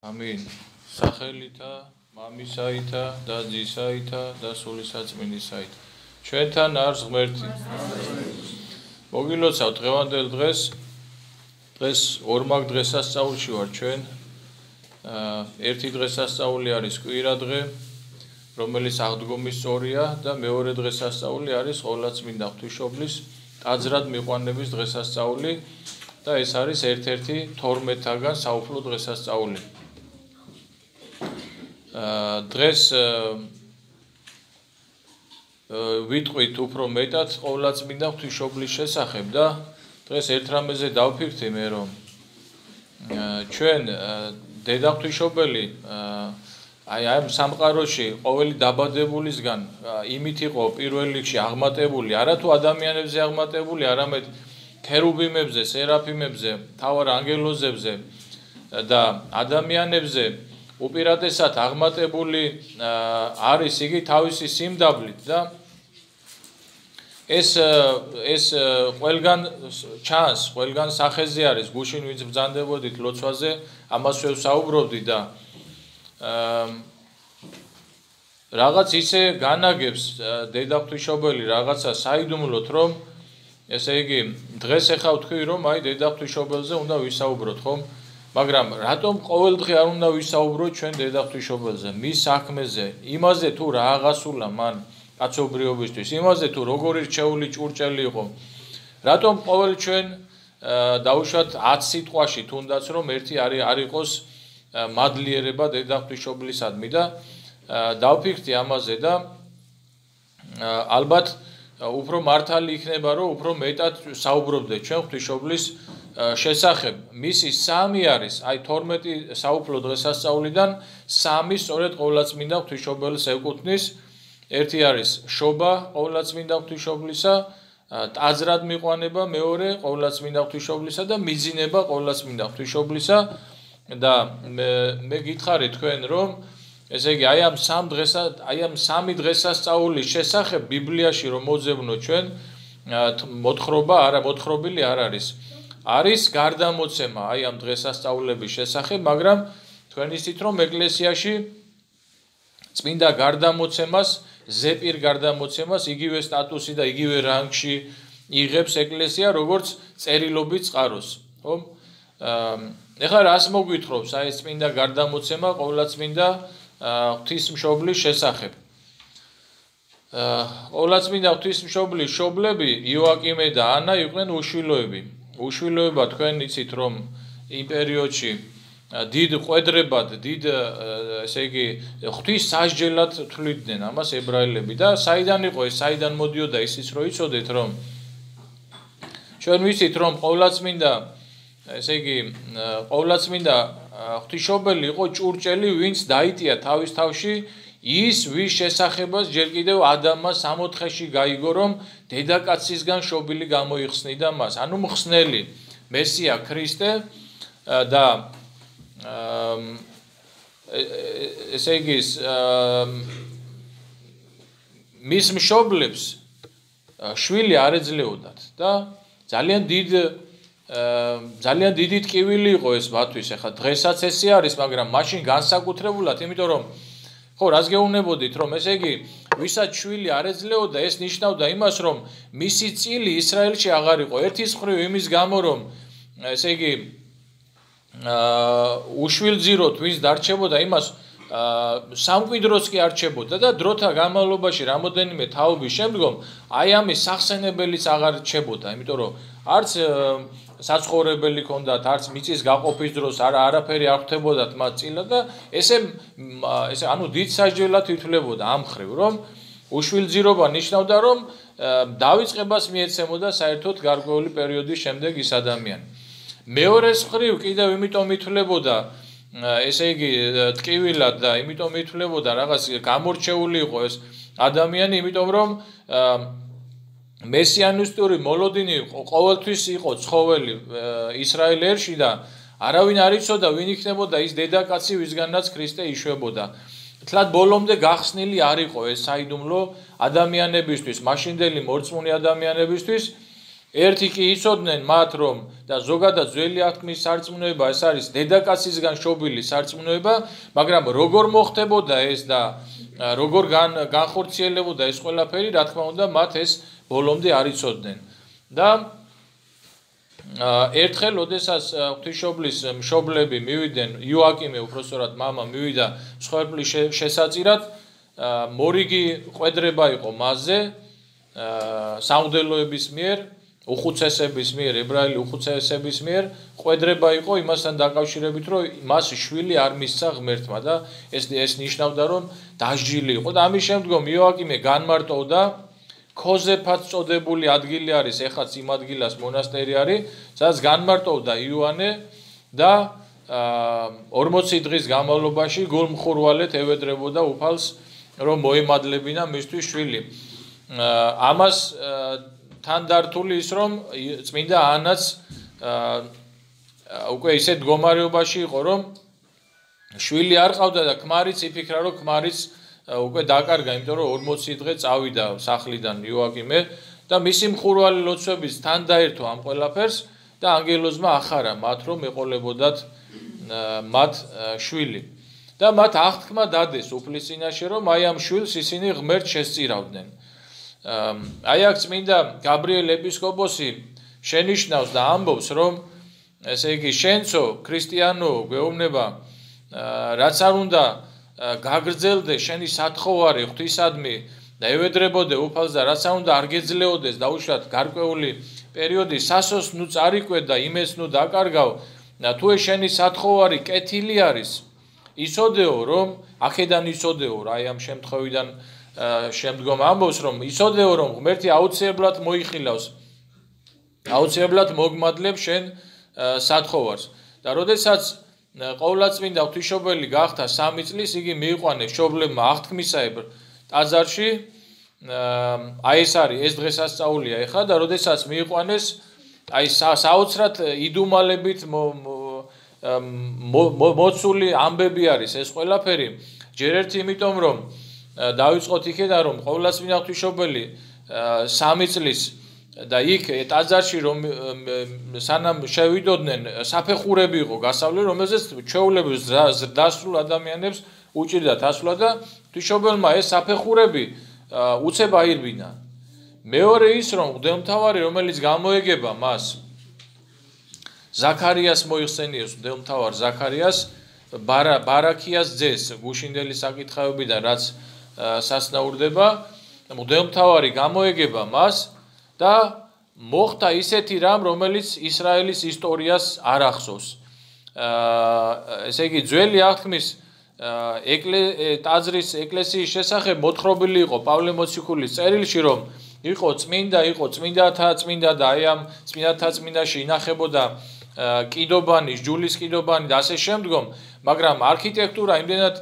ამინ. სახელითა, მამისაითა და ძისაითა და სული საწმინდისაითა. ჩვენთან არის ღმერთი. მოგილოცავთ დღევანდელ დღეს. დღეს ორმაგ დღესასწაულში ვარ ჩვენ. ერთი დღესასწაული არის კვირა დღე, რომელიც აღდგომის სწორია და მეორე დღესასწაული არის ყოვლადწმინდა ღვთისმშობლის ტაძრად მიყვანების დღესასწაული და ეს არის ერთ-ერთი 12-თაგან საუფლო დღესასწაული. დღეს ვიტყვით უფრო მეტად ყოვლადწმინდა ღვთისმშობლის შესახებ და დღეს ერთ რამეზე დავფიქრდი მე რომ ჩვენ დედა ღვთისმშობელი აი ამ სამყაროში ყოველი დაბადებულისგან იმით იყო პირველ რიგში აღმატებული, არა თუ ადამიანებზე აღმატებული, არამედ ქერუბიმებზე, სერაფიმებზე, მთავარ ანგელოზებზე და ადამიანებზე უპირატესად აღმატებული არის იგი თავისი სიმდაბლით და ეს ყველგან ჩანს, ყველგან სახეზე არის, გუშინ ვინც ბრძანდებოდით ლოცვაზე, ამას ვსაუბრობდი და რაღაც ისე განაგებს დედა ღვთისმშობელი რაღაცა საიდუმლოდ რომ ესე იგი დღეს ახლა ვთქვი რომ აი დედა ღვთისმშობელზე უნდა ვისაუბროთ ხომ მაგრამ რატომ ყოველდღე არ უნდა ვისაუბროთ ჩვენ დედა ღვთისმშობელზე მის საქმეზე იმაზე თუ რა აღასულა მან კაცობრიობისთვის იმაზე თუ როგორი რჩეული ჭურჭელი იყო რატომ ყოველ ჩვენ დავუშვათ 10 სიტყვაში თუნდაც რომ ერთი არ იყოს მადლიერება დედა ღვთისმშობლისადმი და დავფიქრდი ამაზე და ალბათ უფრო მართალი იქნება რომ უფრო მეტად საუბრობდეთ ჩვენ ღვთისმშობლის შესახებ მისი 3 არის აი 12 საუფლო დღესასწაულიდან 3 სწორედ ყოვლადწმინდა ღვთისმშობელს ეკუთვნის ერთი არის შობა ყოვლადწმინდა ღვთისმშობლისა ტაძრად მიყვანება მეორე ყოვლადწმინდა ღვთისმშობლისა და მიძინება ყოვლადწმინდა ღვთისმშობლისა და მე გითხარი თქვენ რომ ესე იგი აი ამ 3 დღესასწაულის შესახებ ბიბლიაში რომ მოძებნოთ ჩვენ მოთხრობა არა მოთხრობილი არ არის გარდამოცემა აი ამ დღესასწაულების შესახებ მაგრამ თქვენ იცით რომ ეკლესიაში წმინდა გარდამოცემას ზეპირ გარდამოცემას იგივე სტატუსი და იგივე რანგში იღებს ეკლესია როგორც წერილობით წყაროს ხო ეხლა რას მოგვითხრობს აი ეს წმინდა გარდამოცემა ყოვლადწმინდა ღვთისმშობლის შესახებ ყოვლადწმინდა ღვთისმშობლის მშობლები იოაკიმე და ანა იყვნენ უშვილოები უშვილოება თქვენ იცით რომ იმ პერიოდში დიდ ყვედრებად დიდ ესე იგი ღვთის სასჯელად თვლიდნენ ამას ებრაელები და საიდან იყო ეს საიდან მოდიოდა ისიც რომ იცოდეთ რომ ჩვენ ვიცით რომ ყოვლადწმინდა ესე იგი ყოვლადწმინდა ღვთისმშობელი იყო ჭურჭელი ვინც დაიტია თავის თავში ის ვის შესახებას ჯერ კიდევ ადამმა 4-ში გაიგო რომ დედაკაცისგან შობილი გამოიხსნიდა მას ანუ მხსნელი მესია ქრისტე და ესე იგი მის მშობლებს შვილი არ ეძლეოდათ და ძალიან დიდი ტკივილი იყო ეს მათთვის ახლა დღესაც ესე არის მაგრამ მაშინ განსაკუთრებულად იმიტომ რომ ხო რას გეუბნებოდით რომ ესე იგი ვისაც შვილი არ ეძლეოდა ეს ნიშნავდა იმას რომ მისი წილი ისრაელში აღარ იყო ერთის მხრივ იმის გამო რომ ესე იგი უშვილძიროთ ვინც დარჩებოდა იმას სამკვიდროს კი არჩებოდა და დროთა განმავლობაში რამოდენიმე თაობის შემდგომ აი ამის სახსენებელიც აღარ რჩებოდა იმიტომ რომ არც საცხოვრებელი ჰქონდათ არც მიწის გაყოფის დროს არაფერი არ ხვდებოდათ მათ წილად და ესე ანუ დიდ სასჯელად ითვლებოდა ამ ხრივ რომ უშვილძირობა ნიშნავდა რომ დავიწყებას მიეცემოდა საერთოდ გარკვეული პერიოდის შემდეგ ის ადამიანი მეორეს მხრივ კიდევ იმიტომ ითვლებოდა ესე იგი ტკივილად და იმიტომ ითვლებოდა რაღაც გამორჩეული იყო ეს ადამიანი იმიტომ რომ მესიანისტური მოლოდინი ყოველთვის იყო ცხოველი ისრაელ ერში და არავინ არ იცოდა ვინ იქნებოდა ის დედაკაცი ვისგანაც ქრისტე იშვებოდა. თლად ბოლომდე გახსნილი არ იყო ეს საიდუმლო ადამიანებისთვის, მაშინდელი მორწმუნე ადამიანებისთვის ერთი კი იცოდნენ მათ რომ და ზოგადად ძველი აღთქმის სარწმუნოება ეს არის დედაკაცისგან შობილი სარწმუნოება, მაგრამ როგორ მოხდებოდა ეს და როგორ განხორციელებოდა ეს ყველაფერი, რა თქმა უნდა, მათ ეს ბოლომდე არ იცოდნენ. და ერთხელ, როდესაც ღვთისმშობლის მშობლები მივიდნენ, იოაკიმე უпростоრად მამა მივიდა მსხვერპლის შესაწირად, მორიგი ყვედრება იყო მასზე სამღვდელოების მიერ, უხუცესების მიერ, ებრაელი უხუცესების მიერ ყვედრება იყო იმასთან დაკავშირებით, რომ მას შვილი არ მისცა ღმერთმა და ეს ნიშნავდა, რომ დასჯილი იყო და ამის შემდგომ იოაკიმე განმარტოვდა ქოზეფად წოდებული ადგილი არის, ეხაც იმ ადგილას მონასტერი არის, სადაც განმარტოვდა იოანე და 40 დღის განმავლობაში გულმხურვალედ ევედრებოდა უფალს, რომ მოემადლებინა მისთვის შვილი. ამას თან დართული ის, რომ წმინდა ანაც უკვე ისეთ მდგომარეობაში იყო, რომ შვილი არ ყავდა და ქმარიც იფიქრა, რომ ქმარიც უკვე დაკარგა, იმიტომ რომ 40 დღე წავიდა სახლიდან იოაკიმე და მისი მხურვალი ლოცვების თან დაერთო ამ ყველაფერს და ანგელოზმა ახარა მათ, რომ ეყოლებოდათ მათ შვილი. და მათ აღთქმა დადეს უფლის წინაშე, რომ აი ამ შვილს ისინი ღმერთს შესწირავდნენ. აი აქ წმინდა გაბრიელ ეპისკოპოსი შენიშნავს და ამბობს, რომ ესე იგი შენცო ქრისტიანო გვეუბნება, რაც არ უნდა გაგრძელდე შენი სათხოვარი ღვთისადმი და ევედრებოდე უფალს და რაც არ უნდა არ გეძლეოდეს დაუშვათ გარკვეული პერიოდი სასოს ნუ წარიკვე და იმეს ნუ დაკარგავ და თუ ეს შენი სათხოვარი კეთილი არის, იცოდეო რომ აქედან იცოდეო რა აი ამ შემთხვევიდან შემდგომ ამბობს, რომ იცოდეო რომ ღმერთი აუცილებლად მოიხილავს, აუცილებლად მოგმადლებს შენ სათხოვარს და როდესაც ყოვლადწმინდა ღვთისმშობელი გახდა 3 წლის, იგი მიიყვანეს მშობლებმა აღთქმისაებრ ტაძარში, აი ეს არის ეს დღესასწაულია ეხლა და როდესაც მიიყვანეს, აი საოცრად იდუმალებით მოცული ამბები არის ეს ყველაფერი, ჯერ ერთი იმიტომ რომ დავიწყოთ იქედან რომ ყოვლადწმინდა ღვთისმშობელი 3 წლის და იქ ტაძარში რომ სანამ შევიდოდნენ საფეხურები იყო გასავლელი, რომელზეც ჩვეულების დასრულ ადამიანებს უჭირდათ ასვლა და ღვთისმშობელმა ეს საფეხურები უცებ აირბინა. მეორე ის რომ მღვდელმთავარი რომელიც გამოეგება მას ზაქარიას მოიხსენიებს, მღვდელმთავარ ზაქარიას ბარაქიას ძეს გუშინდელი საკითხავებიდან რაც სასნაურდება, მღვდელმთავარი გამოეგება მას და მოხდა ისეთი რამ, რომელიც ისრაელის ისტორიას არ ახსოვს. ესე იგი ძველი აღთქმის ტაძრის ეკლესიის შესახებ მოთხრობილი იყო პავლე მოციქულის წერილში, რომ იყო წმინდათა წმინდა და აი ამ წმინდათა წმინდაში ინახებოდა კიდობანი, ჯულის კიდობანი და ასე შემდგომ, მაგრამ არქიტექტურა იმდენად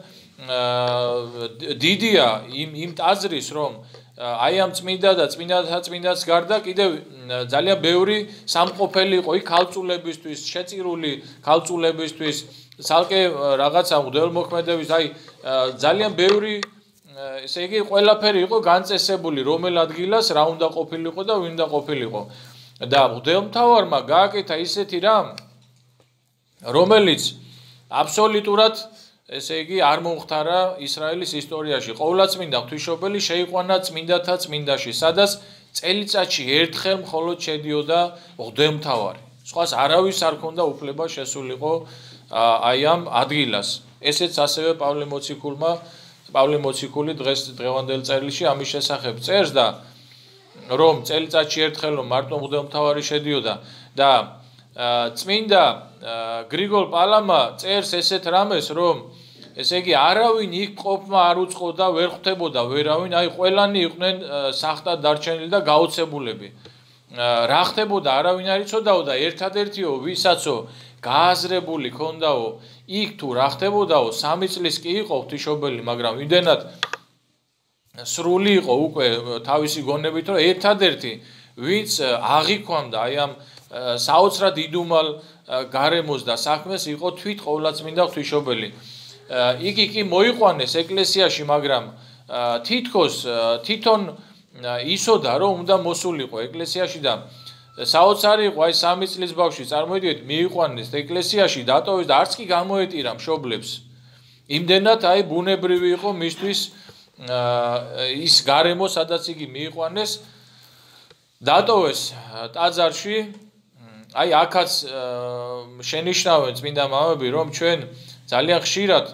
დიდია იმ ტაძრის, რომ აი ამ წმინდა და წმინდათა წმინდას გარდა კიდევ ძალიან ბევრი სამყოფელი იყო იქ ქალწულებისთვის, შეწირული ქალწულებისთვის, ცალკე რაღაცა მღვდელმოქმედების, აი ძალიან ბევრი ესე იგი ყველაფერი იყო განწესებული, რომელ ადგილას რა უნდა ყოფილიყო და ვინ უნდა ყოფილიყო. და მღვდელმთავარმა გააკეთა ისეთი რამ, რომელიც აბსოლუტურად ესე იგი არ მომხდარა ისრაელის ისტორიაში. ყოვლადწმინდა ღვთისმშობელი შეიყვანა წმინდათა წმინდაში, სადაც წელიწადში ერთხელ მხოლოდ შედიოდა მღვდელმთავარი. სხვას არავის არ ჰქონდა უფლება შესულიყო აი ამ ადგილას. ესეც ასევე პავლე მოციქული დღევანდელ წერილში ამის შესახებ წერს და რომ წელიწადში ერთხელ მარტო მღვდელმთავარი შედიოდა და წმინდა გრიგოლ პალამა წერს ესეთ რამეს, რომ ესე იგი არავინ იქ ყოფმა არ უწყოდა, ვერ ხვდებოდა ვერავინ, აი ყველანი იყვნენ სახტად დარჩენილი და გაოცებულები. რა ხდებოდა არავინ არ იცოდაო და ერთადერთიო ვისაცო გააზრებული ქონდაო იქ თუ რა ხდებოდაო 3 წლის კი იყო ღვთისმშობელი, მაგრამ იმდენად სრული იყო უკვე თავისი გონებით, რომ ერთადერთი ვინც აღიქვამდა აი ამ საოცრად იდუმალ გარემოს და საქმეს იყო თვით ყოვლადწმინდა ღვთისმშობელი. იგი კი მოიყვანეს ეკლესიაში, მაგრამ თითქოს თვითონ ისოდა რომ უნდა მოსულიყო ეკლესიაში და საოცარი იყო აი 3 წლის ბავშვი წარმოიდგინეთ მიიყვანეს ეკლესიაში დატოვეს და არც კი გამოეტირა მშობლებს იმდენად აი ბუნებრივი იყო მისთვის ის გარემო სადაც იგი მიიყვანეს დატოვეს ტაძარში აი აქაც შენიშნავენ წმინდა მამები რომ ჩვენ ძალიან ხშირად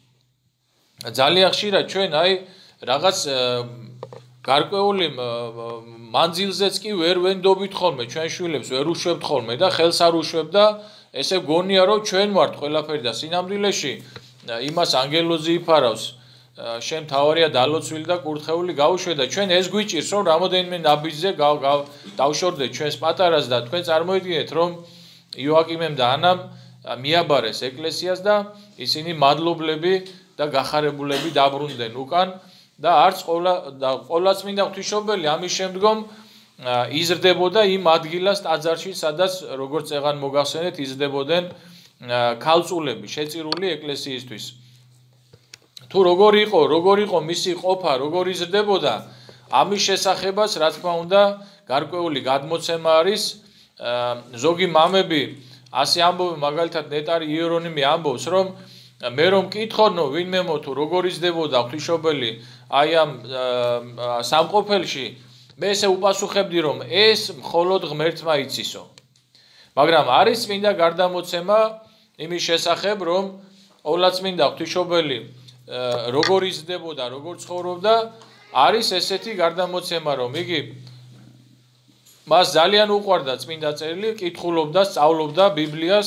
ჩვენ აი რაღაც გარკვეული მანძილზეც კი ვერ ვენდობით ხოლმე ჩვენ შვილებს ვერ უშვებთ ხოლმე და ხელს არ უშვებთ და ესე გონია რომ ჩვენ ვართ ყველაფერი და სინამდვილეში იმას ანგელოზი იფარავს შენ თავარია დალოცვილი და კურთხეული გაუშვე და ჩვენ ეს გვიჭირს რომ რამოდენიმე ნაბიჯზე დავშორდეთ ჩვენს პატარას და თქვენ წარმოიდგინეთ რომ იოაკიმემ და ანამ მიაბარეს ეკლესიას და ისინი მადლობლები და გახარებულები დაბრუნდნენ უკან და არც ყოვლადწმინდა ღვთისმშობელი ამის შემდგომ იზრდებოდა იმ ადგილას ტაძარში სადაც როგორც წეღან მოგახსენეთ იზრდებოდნენ ქალწულები შეწირული ეკლესიისთვის თუ როგორ იყო მისი ყოფა როგორ იზრდებოდა ამის შესახებაც რა თქმა უნდა გარკვეული გადმოცემა არის ზოგი მამები ასე ამბობენ მაგალითად ნეტარი იერონიმი ამბობს რომ მე რომ მკითხონო ვინმემო თუ როგორ იზრდებოდა ღვთისმშობელი აი ამ სამყოფელში მე ესე უპასუხებდი რომ ეს მხოლოდ ღმერთმა იცისო მაგრამ არის წმინდა გარდამოცემა იმის შესახებ რომ ყოვლადწმინდა ღვთისმშობელი როგორ იზრდებოდა როგორ ცხოვრობდა არის ესეთი გარდამოცემა რომ იგი მას ძალიან უყვარდა წმინდა წერილი კითხულობდა სწავლობდა ბიბლიას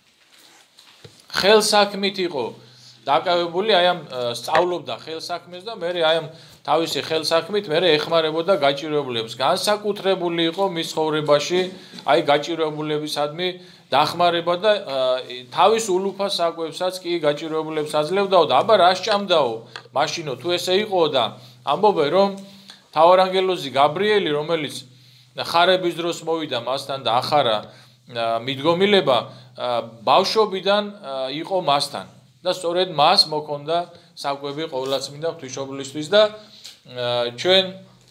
ხელსაქმით იყო დაკავებული აი ამ სწავლობდა ხელსაქმეს და მე აი ამ თავისი ხელსაქმით მე ეხმარებოდა გაჭირვებულებს განსაკუთრებული იყო მის ცხოვრებაში აი გაჭირვებულებისადმი დახმარება და თავის ულუფას საკვებსაც კი გაჭირვებულებს აძლევდაო და აბა რა სჭამდაო მაშინო თუ ესე იყო და ამბობენ რომ თავარანგელოზი გაბრიელი რომელიც ხარების დროს მოვიდა მასთან და ახარა მიდგომილება ბავშვობიდან იყო მასთან და სწორედ მას მოქონდა საკვები ყოვლადწმინდა ღვთისმშობლისთვის და ჩვენ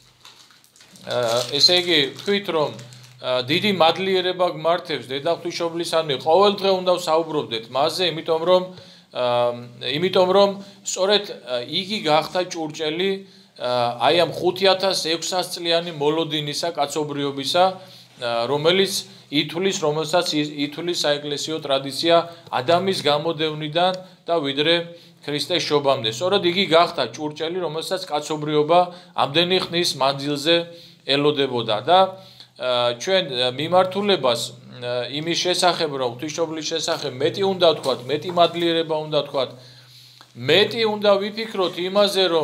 ესე იგი ვთქვით რომ დიდი მადლიერება გმართებს დედა ღვთისმშობლისადმი ყოველდღე უნდა ვსაუბრობდეთ მასზე იმიტომ რომ სწორედ იგი გახდა ჭურჭელი აი ამ 5600 წლიანი მოლოდინისა კაცობრიობისა რომელიც რომელსაც ითვლის საეკლესიო ტრადიცია ადამის გამოდევნიდან და ვიდრე ქრისტეს შობამდე სწორედ იგი გახდა ჭურჭელი რომელსაც კაცობრიობა ამდენი ხნის მანძილზე ელოდებოდა და ჩვენ მიმართულებას იმის შესახებ რომ ღვთისმშობლის შესახებ მეტი უნდა ვთქვათ მეტი მადლიერება უნდა ვთქვათ მეტი უნდა ვიფიქროთ იმაზე რომ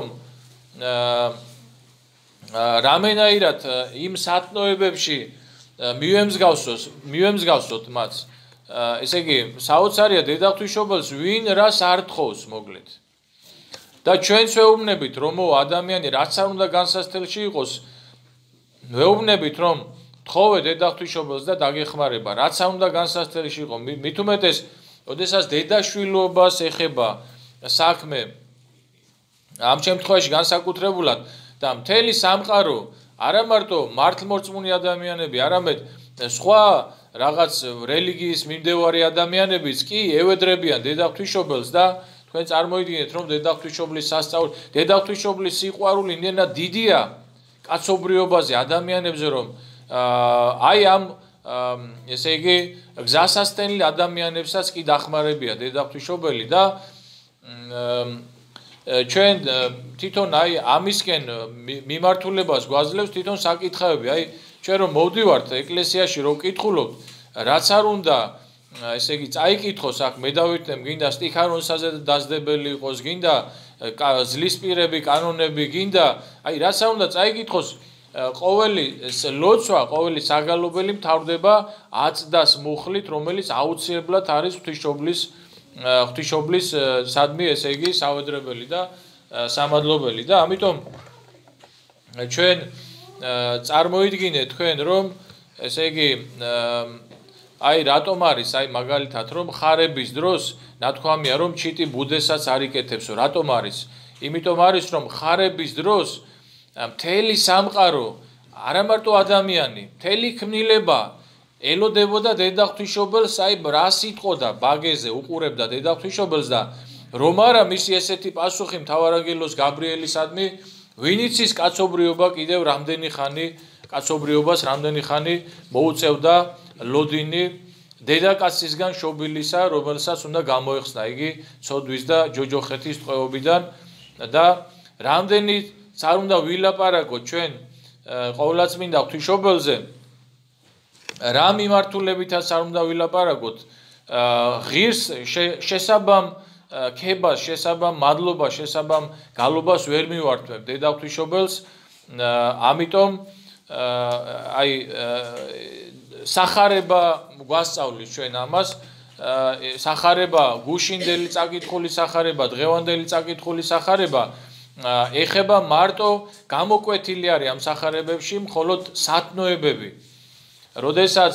რამენაირად იმ სათნოებებში მივემსგავსოთ მათ ესე იგი საოცარია დედა ღვთისმშობელს ვინ რას არ თხოვს მოგლეთ და ჩვენც ვეუბნებით რომ ადამიანი რაც არ უნდა განსასწრელში იყოს ვეუბნებით რომ თხოვე დედა ღვთისმშობელს და დაგეხმარება რაც არ უნდა განსასწრელში იყო მით უმეტეს ოდესაც დედაშვილობას ეხება საქმე ამ შემთხვევაში განსაკუთრებულად და მთელი სამყარო არა მარტო მართლმორწმუნე ადამიანები, არამედ სხვა რაღაც რელიგიის მიმდევარი ადამიანებიც კი ევედრებიან დედა ღვთისმშობელს და თქვენ წარმოიდგინეთ რომ დედა ღვთისმშობლის სასწაული დედა ღვთისმშობლის სიყვარული იმდენად დიდია კაცობრიობაზე ადამიანებზე რომ აი ამ ესე იგი გზასასწენლ ადამიანებსაც კი დახმარებია დედა ღვთისმშობელი და ჩვენ თვითონ აი ამისკენ მიმართულებას გვაძლევს თვითონ საკითხავები აი ჩვენ რომ მოვდივართ ეკლესიაში რომ ვკითხულობთ რაც არ უნდა ესე იგი წაიკითხოს აქ მე დავითემ გინდა სტიქარონსაზე დასდებელი იყოს გინდა ძლისპირები კანონები გინდა აი რაც არ უნდა წაიკითხოს ყოველი ლოცვა ყოველი საგალობელი მთავრდება აწდას მუხლით რომელიც აუცილებლად არის ღვთისმშობლის სადმი ესე იგი საუბრებელი და სამადლობელი და ამიტომ ჩვენ წარმოიდგინეთ თქვენ რომ ესე იგი აი რატომ არის აი მაგალითად რომ ხარების დროს ნათქვამია რომ ჩიტი ბუდეს,აც არ იკეთებსო რატომ არის იმიტომ არის რომ ხარების დროს მთელი სამყარო არა მარტო ადამიანი, მთელი ქმნილება ელოდებოდა დედა ღვთისმშობელს, აი რა სიტყოდა ბაგეზე უყურებდა დედა ღვთისმშობელს და რომ არა მისი ესეთი პასუხი მთავარანგელოს გაბრიელისადმი, ვინიც ის კაცობრიობა კიდევ რამდენი ხანი მოუწევდა ლოდინი დედაკაცისგან შობილისა, რომელსაც უნდა გამოეხსნა იგი ცოდვის და ჯოჯოხეთის ტყვეობიდან და რამდენი არ უნდა ვილაპარაკოთ ჩვენ ყოვლადწმინდა ღვთისმშობელზე, რა მიმართულებითაც არ უნდა ვილაპარაკოთ, ღირს შესაბამ ქებას, შესაბამ მადლობას, შესაბამ გალობას ვერ მივართმევ დედა ღვთისმშობელს, ამიტომ აი სახარება გვასწავლის ჩვენ ამას, სახარება გუშინდელი წაკითხული სახარება, დღევანდელი წაკითხული სახარება ეხება მარტო გამოკვეთილი არის ამ სახარებებში მხოლოდ სათნოებები. როდესაც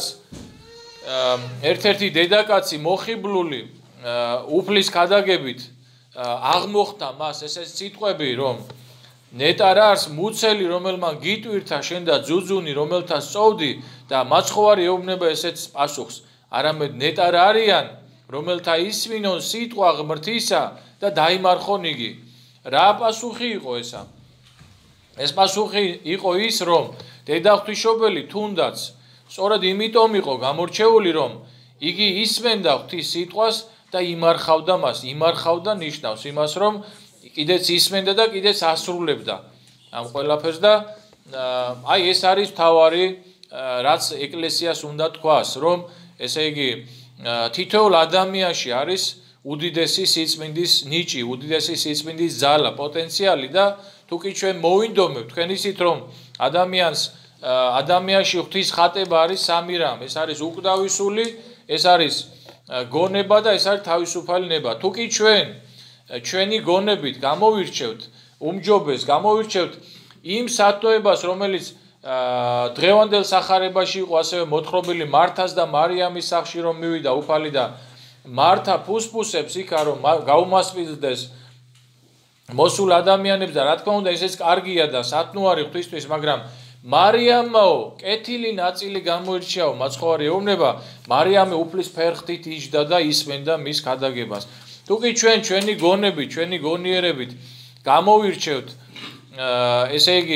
ერთ-ერთი დედაკაცი მოხიბლული უფლის ქადაგებით აღმოხდა მას ესეც სიტყვები, რომ ნეტარა არის მუცელი, რომელმა გიტვირთა შენ და ძუძუნი, რომელთა სწოვდი და მაცხოვარი ეუბნება ესეც პასუხს. არამედ ნეტარა არიან, რომელთა ისმინონ სიტყვა ღმრთისა და დაიმარხონ იგი. რა პასუხი იყო ესა? ეს პასუხი იყო ის, რომ დედა ღვთისმშობელი თუნდაც სწორედ იმიტომ იყო გამორჩეული, რომ იგი ისმენდა ღვთის სიტყვას და იმარხავდა მას. იმარხავდა ნიშნავს იმას, რომ კიდეც ისმენდა და კიდეც ასრულებდა ამ ყველაფერს და აი ეს არის მთავარი, რაც ეკლესიას უნდა თქვას, რომ ესე იგი თითოეულ ადამიანში არის უდიდესი სიწმინდის ნიჭი, უდიდესი სიწმინდის ძალა, პოტენციალი და თუკი ჩვენ მოვინდომებთ თქვენ ისით, რომ ადამიანში ღვთის ხატება არის სამი რამ, ეს არის უკვდავისული, ეს არის გონება და ეს არის თავისუფალი ნება. თუკი ჩვენი გონებით გამოვირჩევთ უმჯობეს, გამოვირჩევთ იმ სათნოებას, რომელიც დღევანდელ სახარებაში იყო ასევე მოთხრობილი მართას და მარიამის სახში რომ მივიდა უფალი და მართა ფუსფუსებს იქა რომ გაუმასპინძლდეს მოსულ ადამიანებს და რა თქმა უნდა ესეც კარგია და სათნოარი ღვთისთვის, მაგრამ მარიამაო კეთილი ნაწილი გამოირჩიაო მაცხოვარი ეუბნება, მარიამი უფლის ფერხთით იჯდა და ისმენდა მის ქადაგებას. თუკი ჩვენი გონებით, ჩვენი გონიერებით გამოვირჩევთ ესე იგი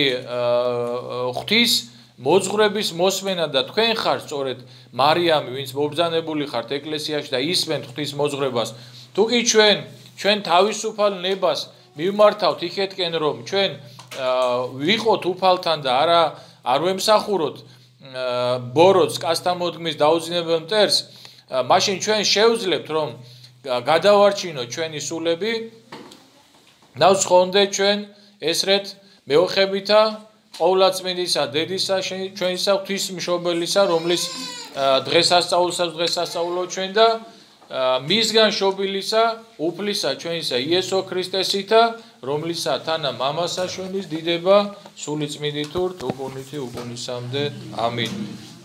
ღვთის მოძღვრების მოსმენა და თქვენ ხართ სწორედ მარიამი, ვინც მობრძანებული ხართ ეკლესიაში და ისმენთ ღვთის მოძღვრებას. თუკი ჩვენ თავისუფალ ნებას მივმართავთ იქეთკენ, რომ ჩვენ ვიყოთ უფალთან და არ ვემსახუროთ ბოროტს, კასთამოდგმის დაუძინებელ მტერს, მაშინ ჩვენ შევძლებთ, რომ გადავარჩინოთ ჩვენი სულები, დავსხონდეთ ჩვენ ესრეთ მეოხებითა ყოვლადწმინდისა დედისა ჩვენისა ღვთისმშობელისა, რომლის დღესასწაულსაც დღესასწაულობთ ჩვენ და მისგან შობილისა უფლისა ჩვენისა იესო ქრისტესითა, რომლისა თანა მამასა ჩვენის დიდება სული წმინდით ურთ უკუნითი უკუნისამდე. ამინ.